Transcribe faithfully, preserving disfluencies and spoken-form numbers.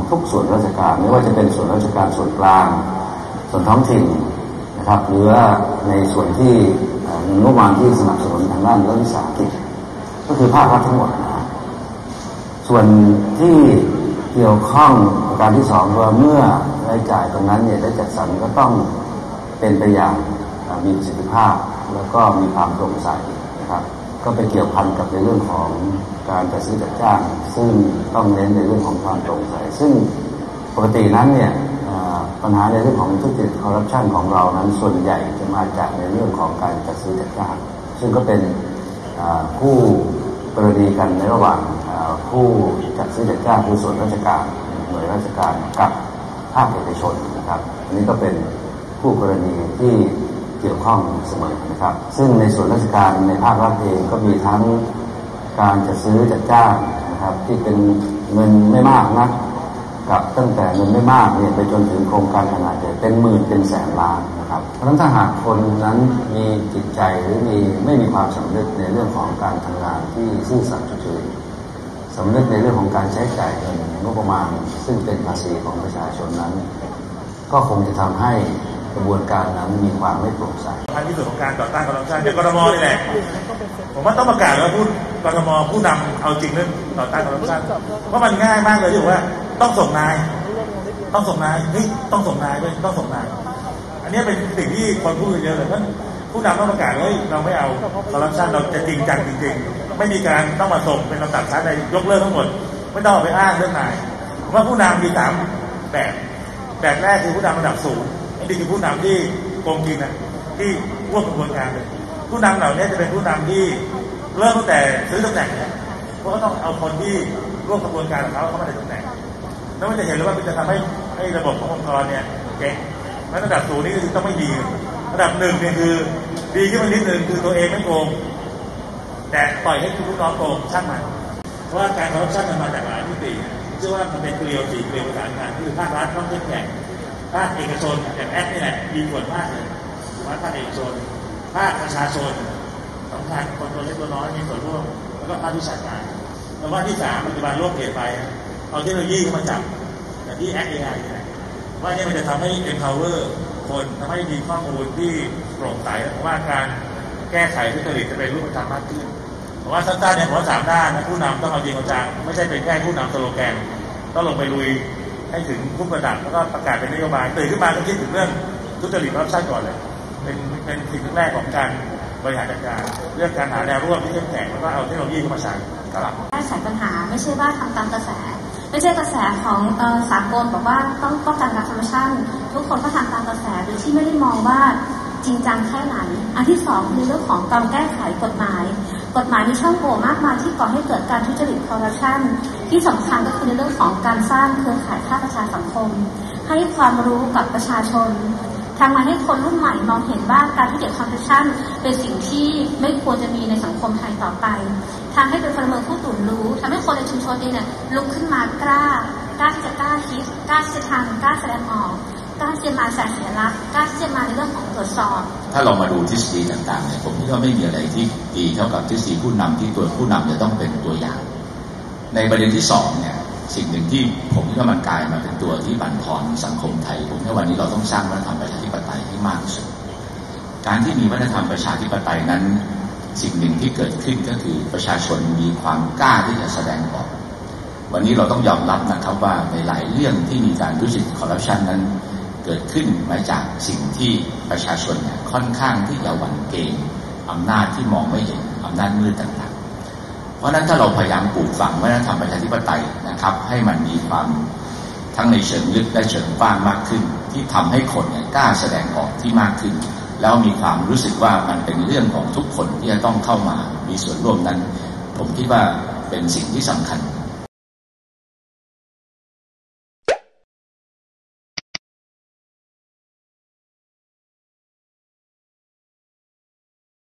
ทุกส่วนราชการไม่ว่าจะเป็นส่วนราชการส่วนกลางส่วนท้องถิ่นนะครับหรือในส่วนที่งบประมาณที่สนับสนุนทางด้านรัฐวิสาหกิจก็คือภาครัฐทั้งหมดนะส่วนที่เกี่ยวข้องกับการที่สองว่าเมื่อรายจ่ายตรงนั้นเนี่ยได้จัดสรรก็ต้องเป็นไปอย่างมีประสิทธิภาพแล้วก็มีความโปร่งใสนะครับก็ไปเกี่ยวพันกับในเรื่องของการจัดซื้อจัดจ้างซึ่งต้องเน้นในเรื่องของความโปร่งใสซึ่งปกตินั้นเนี่ยปัญหาในเรื่องของทุจริตคอร์รัปชันของเรานั้นส่วนใหญ่จะมาจากในเรื่องของการจัดซื้อจัดจ้างซึ่งก็เป็นผู้กรณีกันในระหว่างผู้จัดซื้อจัดจ้างคือส่วนราชการหน่วยราชการกับภาคเอกชนนะครับอันนี้ก็เป็นผู้กรณีที่เกี่ยวข้องเสมอนะครับซึ่งในส่วนราชการในภาครัฐเองก็มีทั้งการจัดซื้อจัดจ้างนะครับที่เป็นเงินไม่มากนักกับตั้งแต่เงินไม่มากเนี่ยไปจนถึงโครงการขนาดใหญ่เป็นหมื่นเป็นแสนล้านนะครับเพราะฉะนั้นถ้าหากคนนั้นมีจิตใจหรือมีไม่มีความสำนึกในเรื่องของการทำงานที่ซื่อสัตย์สุจริตสำนึกในเรื่องของการใช้จ่ายเงินงบประมาณซึ่งเป็นภาษีของประชาชนนั้นก็คงจะทำให้กระบวนการนั้นมีความไม่โปร่งใสอันที่สุดของการต่อต้านคอร์รัปชันเดี๋ยวกทมนี่แหละผมว่าต้องประกาศแล้วพูดกทมผู้นำเอาจริงเรื่องต่อต้านคอร์รัปชันเพราะมันง่ายมากเลยที่ว่าต้องส่งนายต้องส่งนายเฮ้ยต้องส่งนายด้วยต้องส่งนายอันนี้เป็นสิ่งที่คนพูดเยอะเลยเพราะผู้นำต้องประกาศว่าเราไม่เอาคอร์รัปชันเราจะจริงจังจริงๆไม่มีการต้องมาส่งเป็นลำดับชั้นใดยกเลิกทั้งหมดไม่ต้องไปอ้างเรื่องนายว่าผู้นำมีสามแบบแบบแรกคือผู้นำระดับสูงอันนี้คือผู้นำที่โกงกินนะที่ร่วมกระบวนการเลยผู้นำเหล่านี้จะเป็นผู้นำที่เริ่มตั้งแต่ซื้อตำแหน่งเนี่ยเพราะก็ต้องเอาคนที่ร่วมกระบวนการของเขาเข้ามาในตำแหน่งแล้วมันจะเห็นเลยว่ามันจะทำให้ให้ระบบขององค์กรเนี่ยเจ๊งแล้วระดับสูงนี่คือต้องไม่ดีระดับหนึ่งเนี่ยคือดีขึ้นมานิดนึงคือตัวเองไม่โกงแต่ปล่อยให้ลูกน้องโกงช่างมันเพราะว่าการคอร์รัปชันมันมาจากหลายมิติเชื่อว่ามันเป็นเกลียวสี่เกลียวประสานงานคือภาครัฐต้องเข้มแข็งภาคเอกชนอย่างแอปนี่แหละมีส่วนมากเลยว่าภาคเอกชนภาคประชาชนสำคัญคนตัวเล็กตัวน้อยมีส่วนร่วมแล้วก็ภาควิชาการแล้วว่าที่สามปัจจุบันโลกเปลี่ยนไปเอาเทคโนโลยีเข้ามาจับอย่างที่แอป เอ ไอ เนี่ยว่านี่มันจะทำให้ empower คนทำให้มีข้อมูลที่โปร่งใสเพราะว่าการแก้ไขทุจริตจะเป็นรูปธรรมมากขึ้นเพราะว่าสั้นๆเนี่ยผมว่าสามด้านนะผู้นำต้องเอาจริงเอาจังไม่ใช่เป็นแค่ผู้นำสโลแกนต้องลงไปลุยให้ถึงทุกระดับแล้วก็ประกาศเป็นนโยบายตื่นขึ้นมาก็คิดถึงเรื่องทุจริตคอร์รัปชันก่อนเลยเป็นเป็นสิ่งแรกของการบริหารจัดการเรื่องการหาแนวร่วมที่เข้มแข็งแล้วก็เอาเทคโนโลยีเข้ามาใช้ครับแก้ไขปัญหาไม่ใช่ว่าทำตามกระแสไม่ใช่กระแสของสากลบอกว่าต้องป้องกันการคอร์รัปชันทุกคนก็ทำตามกระแสโดยที่ไม่ได้มองว่าจริงจังแค่ไหนอันที่สองคือเรื่องของการแก้ไขกฎหมายกฎหมายมีช่องโหว่มากมายที่ก่อให้เกิดการทุจริตคอร์รัปชันที่สำคัญก็คือในเรื่องของการสร้างเครือข่ายภาคประชาสังคมให้ความรู้กับประชาชนทำมาให้คนรุ่นใหม่มองเห็นว่าการทุจริตคอร์รัปชันเป็นสิ่งที่ไม่ควรจะมีในสังคมไทยต่อไปทำให้เป็นพลเมืองผู้ตื่นรู้ทำให้คนในชุมชนเองเนี่ยลุกขึ้นมากล้ากล้าที่จะกล้าคิดกล้าที่จะทำกล้าแสดงออกกล้าที่จะมาแสดงสัญลักษณ์กล้าที่จะมาในเรื่องของตรวจสอบถ้าเรามาดูทฤษฎีต่างๆเนี่ยผมคิดว่าไม่มีอะไรที่ดีเท่ากับทฤษฎีผู้นำที่ตัวผู้นำจะต้องเป็นตัวอย่างในประเด็นที่สองเนี่ยสิ่งหนึ่งที่ผมคิดว่ามันกลายมาเป็นตัวที่บั่นทอนสังคมไทยผมคิดว่าวันนี้เราต้องสร้างวัฒนธรรมประชาธิปไตยให้มากที่สุดการที่มีวัฒนธรรมประชาธิปไตยนั้นสิ่งหนึ่งที่เกิดขึ้นก็คือประชาชนมีความกล้าที่จะแสดงออกวันนี้เราต้องยอมรับนะครับว่าในหลายเรื่องที่มีการทุจริตคอร์รัปชันนั้นเกิดขึ้นมาจากสิ่งที่ประชาชนเนี่ยค่อนข้างที่จะหวั่นเกรงอำนาจที่มองไม่เห็นอำนาจมืดต่างๆเพราะฉะนั้นถ้าเราพยายามปลูกฝังวัฒนธรรมประชาธิปไตยนะครับให้มันมีความทั้งในเชิงลึกและเชิงกว้างมากขึ้นที่ทำให้คนเนี่ยกล้าแสดงออกที่มากขึ้นแล้วมีความรู้สึกว่ามันเป็นเรื่องของทุกคนที่จะต้องเข้ามามีส่วนร่วมนั้นผมคิดว่าเป็นสิ่งที่สำคัญ